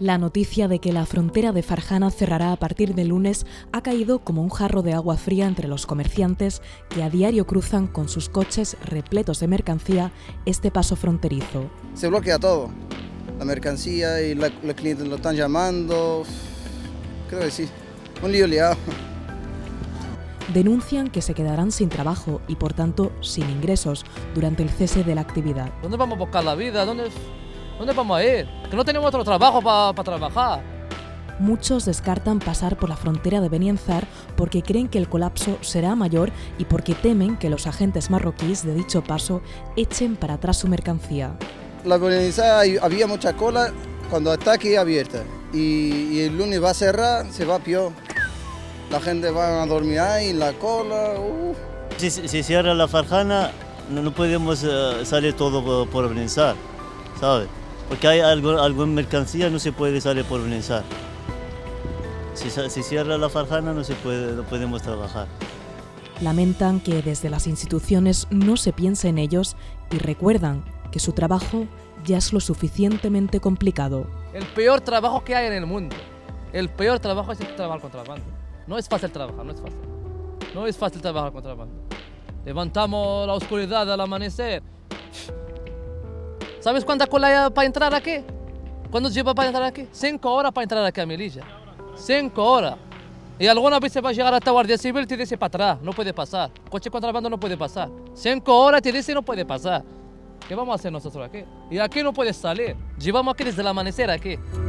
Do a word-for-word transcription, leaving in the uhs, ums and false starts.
La noticia de que la frontera de Farjana cerrará a partir del lunes ha caído como un jarro de agua fría entre los comerciantes que a diario cruzan con sus coches repletos de mercancía este paso fronterizo. Se bloquea todo, la mercancía y la, los clientes lo están llamando, creo que sí, un lío liado. Denuncian que se quedarán sin trabajo y por tanto sin ingresos durante el cese de la actividad. ¿Dónde vamos a buscar la vida? ¿Dónde, dónde vamos a ir? Que no tenemos otro trabajo para pa trabajar. Muchos descartan pasar por la frontera de Benienzar porque creen que el colapso será mayor y porque temen que los agentes marroquíes de dicho paso echen para atrás su mercancía. La Benienzar había mucha cola cuando está aquí abierta y, y el lunes va a cerrar, se va peor. La gente va a dormir ahí en la cola. Uh. Si se cierra la Farjana, no, no podemos uh, salir todo por, por Benienzar, ¿sabes? Porque hay algo, alguna mercancía no se puede salir por Benienzar. Si se cierra la Farjana no se puede, no podemos trabajar. Lamentan que desde las instituciones no se piense en ellos y recuerdan que su trabajo ya es lo suficientemente complicado. El peor trabajo que hay en el mundo, el peor trabajo es el trabajar contrabando. No es fácil trabajar, no es fácil. No es fácil trabajar contrabando. Levantamos la oscuridad al amanecer. ¿Sabes cuánta cola hay para entrar aquí? ¿Cuánto lleva para entrar aquí? Cinco horas para entrar aquí a Melilla. Cinco horas. Y alguna vez se va a llegar hasta Guardia Civil y te dice para atrás, no puede pasar. Coche contrabando no puede pasar. Cinco horas te dice no puede pasar. ¿Qué vamos a hacer nosotros aquí? Y aquí no puedes salir. Llevamos aquí desde el amanecer aquí.